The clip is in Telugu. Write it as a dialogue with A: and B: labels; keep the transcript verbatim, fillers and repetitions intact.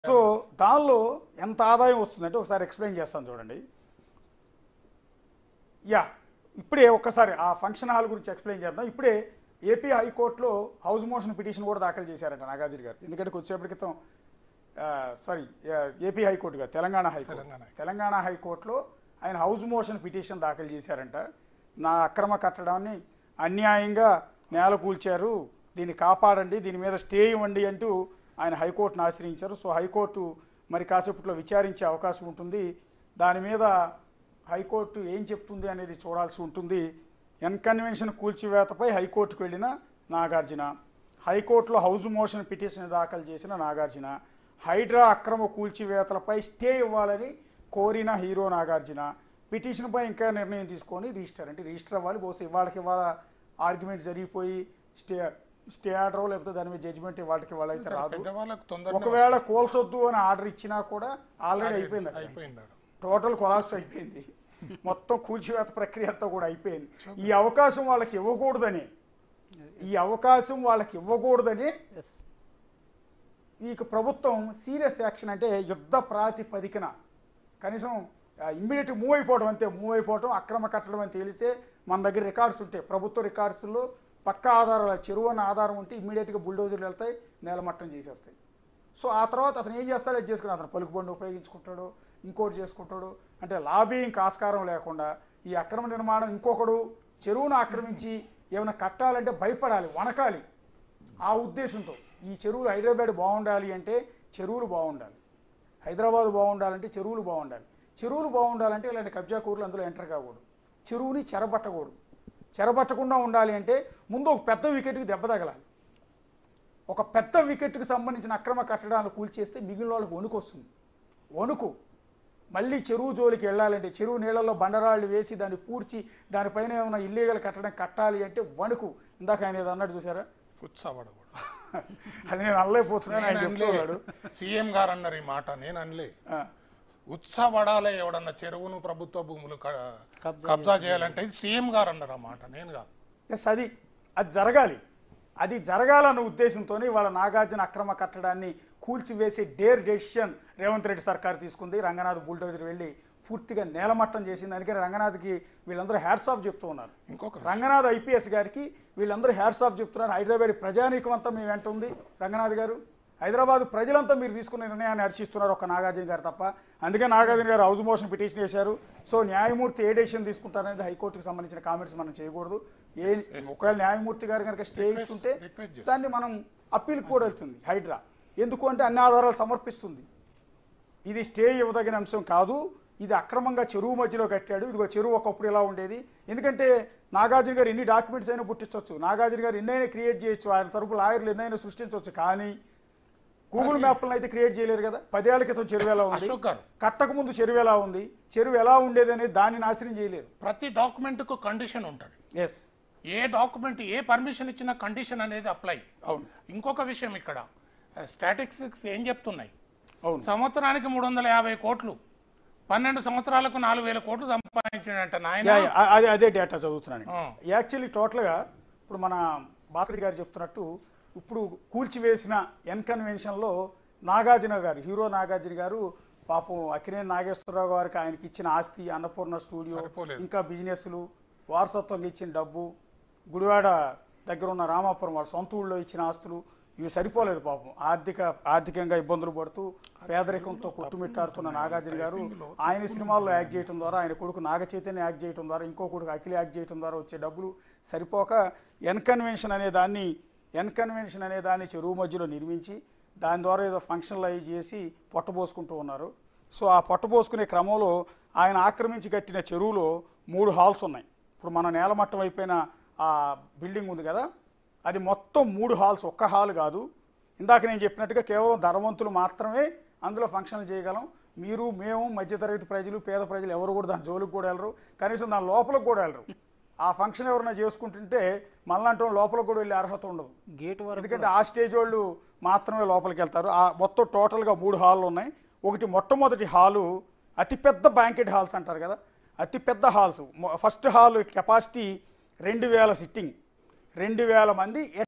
A: సో దానిలో ఎంత ఆదాయం వస్తుందంటే ఒకసారి ఎక్స్ప్లెయిన్ చేస్తాను చూడండి. యా ఇప్పుడే ఒక్కసారి ఆ ఫంక్షన్ హాల్ గురించి ఎక్స్ప్లెయిన్ చేద్దాం. ఇప్పుడే ఏపీ హైకోర్టులో హౌస్ మోషన్ పిటిషన్ కూడా దాఖలు చేశారంట నాగార్జున గారు. ఎందుకంటే కొద్దిసేపటి క్రితం సారీ ఏపీ హైకోర్టు గారు తెలంగాణ హైకోర్టు తెలంగాణ హైకోర్టులో ఆయన హౌస్ మోషన్ పిటిషన్ దాఖలు చేశారంట. నా అక్రమ కట్టడాన్ని అన్యాయంగా నేల కూల్చారు, దీన్ని కాపాడండి, దీని మీద స్టే ఇవ్వండి అంటూ ఆయన హైకోర్టును ఆశ్రయించారు. సో హైకోర్టు మరి కాసేపట్లో విచారించే అవకాశం ఉంటుంది. దాని మీద హైకోర్టు ఏం చెప్తుంది అనేది చూడాల్సి ఉంటుంది. ఎన్కన్వెన్షన్ కూల్చివేతపై హైకోర్టుకు వెళ్ళిన నాగార్జున, హైకోర్టులో హౌస్ మోషన్ పిటిషన్ దాఖలు చేసిన నాగార్జున, హైడ్రా అక్రమ కూల్చివేతలపై స్టే ఇవ్వాలని కోరిన హీరో నాగార్జున, పిటిషన్పై ఇంకా నిర్ణయం తీసుకొని రిజిస్టర్ అంటే రిజిస్టర్ అవ్వాలి. బహుశా ఇవాళకి ఇవాళ ఆర్గ్యుమెంట్ జరిగిపోయి స్టే స్టే ఆర్డర్ లేకపోతే దాని మీద జడ్జిమెంట్ వాళ్ళకి వాళ్ళ అయితే రాదు. ఒకవేళ కోల్సొద్దు అని ఆర్డర్ ఇచ్చినా కూడా ఆల్రెడీ అయిపోయింది, అయిపోయింది టోటల్ కొలాప్స్ అయిపోయింది, మొత్తం కూల్చివేత ప్రక్రియ అంతా కూడా అయిపోయింది. ఈ అవకాశం వాళ్ళకి ఇవ్వకూడదని ఈ అవకాశం వాళ్ళకి ఇవ్వకూడదని ఈ ప్రభుత్వం సీరియస్ యాక్షన్ అంటే యుద్ధ ప్రాతిపదికన కనీసం ఇమ్మీడియట్ మూవ్ అయిపోవడం, అంతే మూవ్ అయిపోవడం, అక్రమ కట్టడం అని తేలిస్తే మన దగ్గర రికార్డ్స్ ఉంటాయి. ప్రభుత్వ రికార్డ్స్లో పక్కా ఆధారాలు, చెరువు అన్న ఆధారం ఉంటే ఇమ్మీడియట్గా బుల్డోజర్లు వెళ్తాయి, నేలమట్టం చేసేస్తాయి. సో ఆ తర్వాత అతను ఏం చేస్తాడో అది చేసుకుని అతను పలుకుబండి ఉపయోగించుకుంటాడు, ఇంకోటి చేసుకుంటాడు. అంటే లాబీయింగ్ ఆస్కారం లేకుండా ఈ అక్రమ నిర్మాణం ఇంకొకడు చెరువును ఆక్రమించి ఏమైనా కట్టాలంటే భయపడాలి, వణకాలి. ఆ ఉద్దేశంతో ఈ చెరువులు హైదరాబాద్ బాగుండాలి అంటే చెరువులు బాగుండాలి, హైదరాబాద్ బాగుండాలంటే చెరువులు బాగుండాలి. చెరువులు బాగుండాలంటే ఇలాంటి కబ్జా కూరలు అందులో ఎంటర్ కాకూడదు, చెరువుని చెరబట్టకూడదు. చెరబట్టకుండా ఉండాలి అంటే ముందు ఒక పెద్ద వికెట్కి దెబ్బ తగలాలి. ఒక పెద్ద వికెట్కి సంబంధించిన అక్రమ కట్టడాలను కూల్చేస్తే మిగిలిన వాళ్ళకి వణుకు వస్తుంది. వణుకు మళ్ళీ చెరువు జోలికి వెళ్ళాలంటే, చెరువు నీళ్ళల్లో బండరాళ్ళు వేసి దాన్ని పూడ్చి దానిపైన ఏమైనా ఇల్లీగల్ కట్టడం కట్టాలి అంటే వణుకు. ఇందాక ఆయన ఏదో అన్నాడు చూసారా,
B: ఉత్సాహపడకూడదు.
A: అది నేను అనలేకపోతున్నాను, ఆయన చెప్తున్నాడు.
B: సీఎం గారు అన్నారు ఈ మాట, నేను అనలే. ఉత్సాహపడాలి ఎవడన్నా చెరువును ప్రభుత్వ భూములు కబ్జా చేయాలంటే ఇది సీఎం గారు అన్నారు ఆ మాట, నేను కాదు.
A: ఎస్, అది అది జరగాలి. అది జరగాలన్న ఉద్దేశంతోనే వాళ్ళ నాగార్జున అక్రమ కట్టడాన్ని కూల్చివేసే డేర్ డెసిషన్ రేవంత్ రెడ్డి సర్కార్ తీసుకుంది. రంగనాథ్ బుల్డోజర్ వెళ్ళి పూర్తిగా నేలమట్టం చేసింది. అందుకని రంగనాథ్కి వీళ్ళందరూ హ్యాట్స్ ఆఫ్ చెప్తూ ఉన్నారు.
B: ఇంకొక
A: రంగనాథ్ ఐపీఎస్ గారికి వీళ్ళందరూ హ్యాట్స్ ఆఫ్ చెప్తున్నారు. హైదరాబాద్ ప్రజానీకం అంతా మీ వెంట ఉంది రంగనాథ్ గారు, హైదరాబాద్ ప్రజలంతా మీరు తీసుకున్న నిర్ణయాన్ని హర్షిస్తున్నారు, ఒక నాగార్జున గారు తప్ప. అందుకే నాగార్జున గారు హౌస్ మోషన్ పిటిషన్ వేశారు. సో న్యాయమూర్తి ఏ డెసిషన్ తీసుకుంటారనేది హైకోర్టుకు సంబంధించిన కామెంట్స్ మనం చేయకూడదు. ఏ ఒకవేళ న్యాయమూర్తి గారు కనుక స్టే ఇచ్చుంటే దాన్ని మనం అప్పీల్కి కూడా వెళ్తుంది హైడ్రా. ఎందుకు అంటే అన్ని ఆధారాలు సమర్పిస్తుంది. ఇది స్టే ఇవ్వదగిన అంశం కాదు, ఇది అక్రమంగా చెరువు మధ్యలో కట్టాడు, ఇదిగో చెరువు ఒకప్పుడు ఇలా ఉండేది. ఎందుకంటే నాగార్జున గారు ఎన్ని డాక్యుమెంట్స్ అయినా పుట్టించవచ్చు, నాగార్జున గారు ఎన్నైనా క్రియేట్ చేయొచ్చు, ఆయన తరపు లాయర్లు ఎన్నైనా సృష్టించవచ్చు. కానీ గూగుల్ మ్యాప్లను అయితే క్రియేట్ చేయలేరు కదా. పదేళ్ల క్రితం చెరువు ఎలా ఉంది, కట్టకు ముందు చెరువు ఎలా ఉంది, చెరువు ఎలా ఉండేది అనేది దాన్ని నాశనం చేయలేరు.
B: ప్రతి డాక్యుమెంట్కు కండిషన్ ఉంటుంది.
A: ఎస్,
B: ఏ డాక్యుమెంట్ ఏ పర్మిషన్ ఇచ్చినా కండిషన్ అనేది అప్లై.
A: అవును.
B: ఇంకొక విషయం, ఇక్కడ స్టాటిస్టిక్స్ ఏం చెప్తున్నాయి,
A: అవును,
B: సంవత్సరానికి మూడు వందల యాభై కోట్లు పన్నెండు సంవత్సరాలకు నాలుగు వేల కోట్లు సంపాదించాడంట నాయన.
A: అదే అదే డేటా చదువుతున్నాను. యాక్చువల్లీ టోటల్గా ఇప్పుడు మన భాస్కర్ గారు చెప్తున్నట్టు ఇప్పుడు కూల్చివేసిన ఎన్కన్వెన్షన్లో నాగార్జున గారు, హీరో నాగార్జున గారు పాపం అక్కినేని నాగేశ్వరరావు గారికి ఆయనకి ఇచ్చిన ఆస్తి, అన్నపూర్ణ స్టూడియో, ఇంకా బిజినెస్లు, వారసత్వంగా ఇచ్చిన డబ్బు, గుడివాడ దగ్గర ఉన్న రామాపురం వాళ్ళ సొంత ఊళ్ళో ఇచ్చిన ఆస్తులు, ఇవి సరిపోలేదు పాపం. ఆర్థిక ఆర్థికంగా ఇబ్బందులు పడుతూ పేదరికంతో కొట్టుమిట్టాడుతున్న నాగార్జున గారు ఆయన సినిమాల్లో యాక్ట్ చేయడం ద్వారా, ఆయన కొడుకు నాగ చైతన్య యాక్ట్ చేయడం ద్వారా, ఇంకో కొడుకు అఖిల యాక్ట్ చేయడం ద్వారా వచ్చే డబ్బులు సరిపోక ఎన్కన్వెన్షన్ అనే దాన్ని ఎన్కన్వెన్షన్ అనే దాన్ని చెరువు మధ్యలో నిర్మించి దాని ద్వారా ఏదో ఫంక్షన్లు అవి చేసి పొట్టబోసుకుంటూ ఉన్నారు. సో ఆ పొట్టబోసుకునే క్రమంలో ఆయన ఆక్రమించి కట్టిన చెరువులో మూడు హాల్స్ ఉన్నాయి. ఇప్పుడు మన నేలమట్టం అయిపోయిన ఆ బిల్డింగ్ ఉంది కదా, అది మొత్తం మూడు హాల్స్, ఒక్క హాల్ కాదు. ఇందాక నేను చెప్పినట్టుగా కేవలం ధనవంతులు మాత్రమే అందులో ఫంక్షన్లు చేయగలం. మీరు, మేము, మధ్యతరగతి ప్రజలు, పేద ప్రజలు ఎవరు కూడా దాని జోలికి కూడా వెళ్ళరు, కనీసం దాని లోపలికి కూడా వెళ్ళరు. ఆ ఫంక్షన్ ఎవరైనా చేసుకుంటుంటే మళ్ళంటే లోపలికి కూడా వెళ్ళే అర్హత ఉండదు గేట్ వరకు, ఎందుకంటే ఆ స్టేజ్ వాళ్ళు మాత్రమే లోపలికి వెళ్తారు. ఆ మొత్తం టోటల్గా మూడు హాళ్ళు ఉన్నాయి. ఒకటి మొట్టమొదటి హాలు అతిపెద్ద బ్యాంకెట్ హాల్స్ అంటారు కదా, అతిపెద్ద హాల్స్. ఫస్ట్ హాల్ కెపాసిటీ రెండు వేల సిట్టింగ్, రెండు వేల మంది